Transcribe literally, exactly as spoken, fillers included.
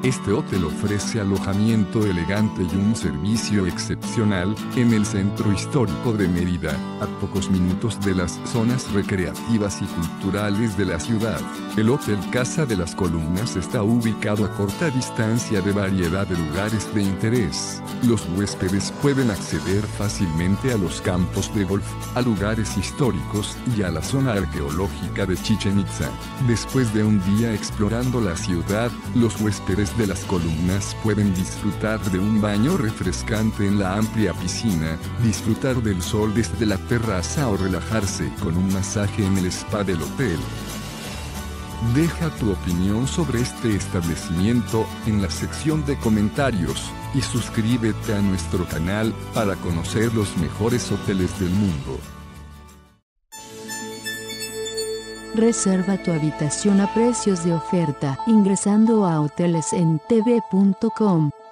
Este hotel ofrece alojamiento elegante y un servicio excepcional, en el centro histórico de Mérida, a pocos minutos de las zonas recreativas y culturales de la ciudad. El Hotel Casa de las Columnas está ubicado a corta distancia de variedad de lugares de interés. Los huéspedes pueden acceder fácilmente a los campos de golf, a lugares históricos y a la zona arqueológica de Chichén Itzá. Después de un día explorando la ciudad, los huéspedes de las Columnas pueden disfrutar de un baño refrescante en la amplia piscina, disfrutar del sol desde la terraza o relajarse con un masaje en el spa del hotel. Deja tu opinión sobre este establecimiento en la sección de comentarios y suscríbete a nuestro canal para conocer los mejores hoteles del mundo. Reserva tu habitación a precios de oferta ingresando a hoteles en t v punto com.